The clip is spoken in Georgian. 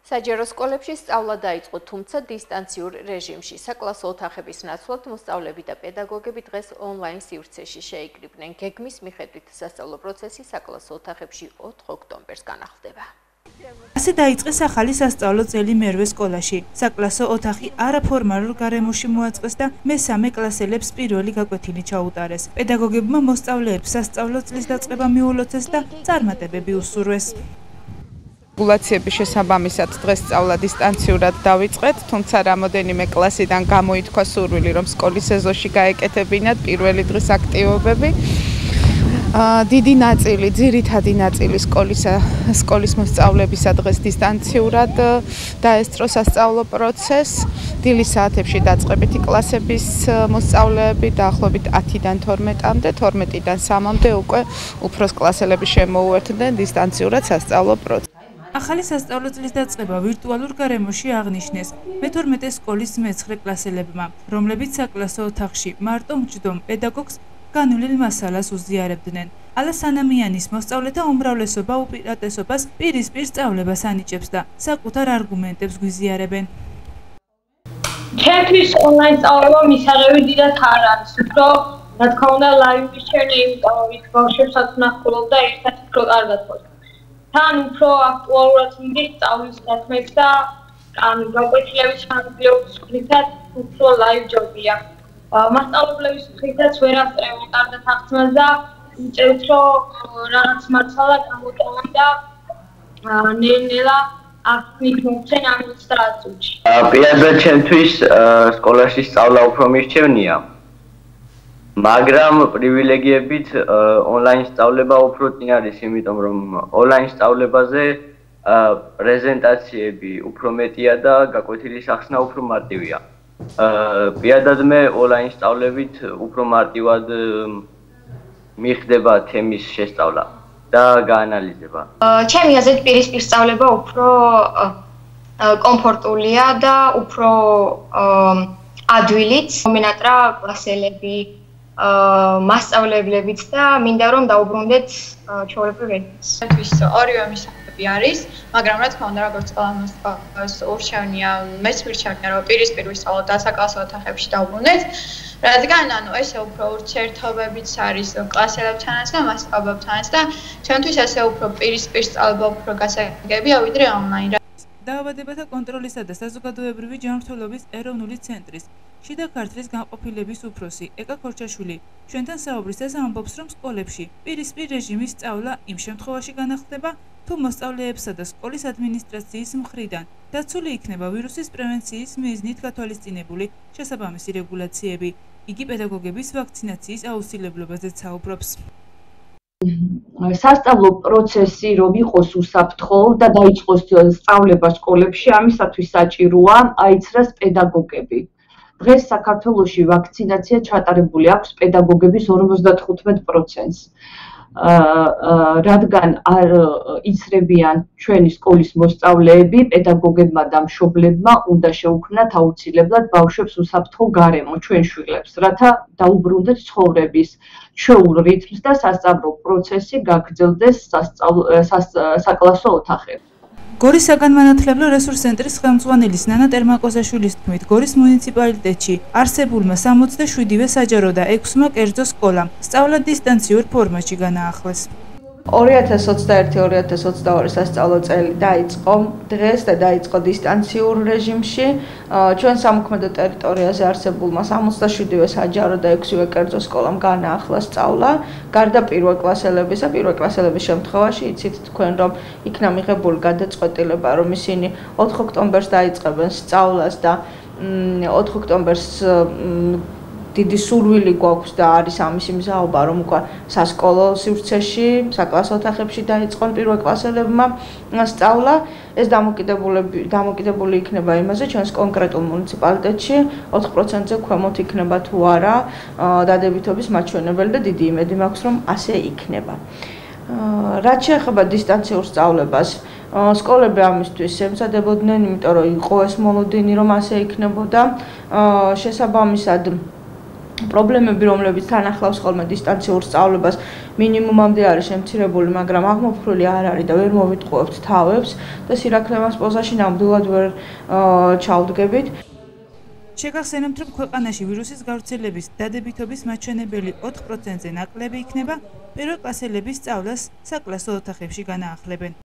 საჯარო სკოლებში სწავლა დაიწყო, თუმცა დისტანციურ რეჟიმში. საკლასო ოთახების ნაცვლად მოსწავლეები და პედაგოგები დღეს ონლაინ სივრცეში შეიკრიბნენ. გეგმის მიხედვით სასწავლო პროცესი საკლასო ოთახებში 4 ოქტომბერს განახლდება. ასე დაიწყეს ახალი სასწავლო წელი მერვე სკოლაში. საკლასო ოთახი არაფორმალურ გარემოში მოაწყვეს და მესამე კლასელებს პირველი გაკვეთილი ჩაუტარეს. პედაგოგებმა მოსწავლეებს სასწავლო წლის დაწყება მიულოცეს და წარმატებები უსურვეს. რეგულაციების შესაბამისად დღეს სწავლა დისტანციურად დავიწყეთ, თუმცა რამოდენიმე კლასიდან გამოითქვა სურვილი, რომ სკოლის ეზოში გაეკეთებინათ პირველი დღის აქტივობები. დიდი ნაწილი, ძირითადი ნაწილი სკოლის მოსწავლებისა დღეს დისტანციურად დაესწრო სასწავლო პროცესს. დილის საათებში დაწყებითი კლასების მოსწავლეები დაახლოებით 10-დან 12-მდე, 12-დან 3-მდე უკვე უფროს კლასელები შემოუერთდნენ დისტანციურად სასწავლო პროცესს. ახალი სასწავლო წლის დაწყება ვირტუალურ გარემოში აღნიშნეს მე-12 სკოლის მე-9 კლასელებმა, რომლებიც საკლასო ოთახში მარტო მჯდომ პედაგოგს განვლილ მასალას უზიარებდნენ. ალა სანამიანის მოსწავლეთა უმრავლესობა უპირატესობას პირისპირ სწავლებას ანიჭებს და საკუთარ არგუმენტებს გვიზიარებენ. ჩემთვის ონლაინ სწავლება მისაღები დიდად არ არის, უფრო რა თქმა უნდა ლაივი შეერნე იმიტომ რომ იქ ბავშვებსაც ვნახულობ და ერთად უფრო კარგად ხდება. თან უფრო აქტუალურად მიდის სწავლის საქმეებს და გაკვეთილების ხანგრძლივობის მხრიდან უფრო ლაივ ჯობია. მასწავლებლების მხრიდანაც ვერ ასწრებენ კარგად აღწმას და იწევთ რომ რაღაც მასალა გამოტოვონ და ნელ-ნელა აქ მოგცენ ამ 30 წუთში. პირადად ჩემთვის სკოლაში სწავლა უფრო მირჩევნია. მაგრამ პრივილეგიებით ონლაინ სწავლება უფრო წინ არის, იმიტომ რომ ონლაინ სწავლებაზე პრეზენტაციები უფრო მეტია და გაკვეთილის ახსნა უფრო მარტივია. პირადად მე ონლაინ სწავლებით უფრო მარტივად მიხდება თემის შესწავლა და გაანალიზება. ჩემი აზრით პირისპირ სწავლება უფრო კომფორტულია და უფრო ადვილით მომენატრა კლასელები მასწავლებლებიც და მინდა რომ დაუბრუნდეთ ჩვეულებრივ რიტმს. ჩვენთვის ორივე მისაღები არის, მაგრამ რა თქმა უნდა, როგორც ყველა მოსწავლეს ურჩევნია, მეც მირჩევნია, რომ პირისპირ ვისწავლოთ და საკლასო ოთახებში დავუბრუნდეთ, რადგან ესე უფრო ურთიერთობებიც არის კლასელებთანაც და მასწავლებლებთანაც და ჩვენთვის ესე უფრო პირისპირ სწავლება უფრო გასაგებია, ვიდრე ონლაინ. დაავადებათა კონტროლისა და საზოგადოებრივი ჯანმრთელობის ეროვნული ცენტრის შიდა ქართლის განყოფილების უფროსი ეკა ქორჩაშვილი ჩვენთან საუბრისას ამბობს, რომ სკოლებში პირისპირ რეჟიმის სწავლა იმ შემთხვევაში განახლდება, თუ მოსწავლეებსა და სკოლის ადმინისტრაციის მხრიდან დაცული იქნება ვირუსის პრევენციის მიზნით გათვალისწინებული შესაბამისი რეგულაციები. იგი პედაგოგების ვაქცინაციის აუცილებლობაზეც საუბრობს. სასწავლო პროცესი რომ იყოს უსაფრთხო და დაიწყოს სწავლება სკოლებში, ამისათვის საჭიროა აიცრას პედაგოგები. დღეს საქართველოში ვაქცინაცია ჩატარებული აქვს პედაგოგების 55%-ს. რადგან არ იცრებიან ჩვენი სკოლის მოსწავლეები, პედაგოგებმა და მშობლებმა უნდა შეუქმნათ აუცილებლად ბავშვებს უსაფრთხო გარემო ჩვენ შვილებს, რათა დაუბრუნდეთ ცხოვრების ჩვეულ რიტმს და სასწავლო პროცესი გაგრძელდეს საკლასო ოთახებში. გორის საგანმანათლებლო რესურს ცენტრის ხელმძღვანელის ნანა ტერმაკოზაშვილის თქმით, გორის მუნიციპალიტეტში არსებულმა 67-ვე საჯარო და 6-მა კერძო სკოლამ სწავლა დისტანციურ ფორმატში განაახლეს. 2021-2022 სასწავლო წელი დაიწყო დღეს და დაიწყო დისტანციურ რეჟიმში. ჩვენ სამოქმედო ტერიტორიაზე არსებულმა 67-ვე საჯარო და 6-ვე კერძო სკოლამ განაახლა სწავლა. გარდა პირველ კლასელების შემთხვევაში იცით თქვენ რომ იქნა მიღებული გადაწყვეტილება რომ ისინი 4 ოქტომბერს დაიწყებენ სწავლას და 4 ოქტომბერს დიდი სურვილი გვაქვს და არის ამისი მზაობა რომ უკვე სასკოლო სივრცეში, საკლასო ოთახებში დაიწყონ პირველ კლასელებმა სწავლა. ეს დამოკიდებული იქნება იმაზე, ჩვენს კონკრეტულ მუნიციპალიტეტში 4%-ზე ქვემოთ იქნება თუ არა დადებითობის მაჩვენებელი და დიდი იმედი მაქვს რომ ასე იქნება. რაც შეეხება დისტანციურ სწავლებას, სკოლები ამისთვის ემზადებოდნენ, იმიტომ რომ იყო ეს მოლოდინი რომ ასე იქნებოდა. შესაბამისად პრობლემები, რომლებიც თან ახლავს ხოლმე დისტანციურ სწავლებას, მინიმუმამდე არის შემცირებული, მაგრამ აღმოფხვრილი არ არის და ვერ მოვიტყუებთ თავებს და სირაქლემას პოზაში ნამდვილად ვერ ჩავდგებით. შეგახსენებთ, რომ ქვეყანაში ვირუსის გავრცელების დადებითობის მაჩვენებელი 4%-ზე ნაკლები იქნება, პირველ კლასელების სწავლას საკლასო ოთახებში განაახლებენ.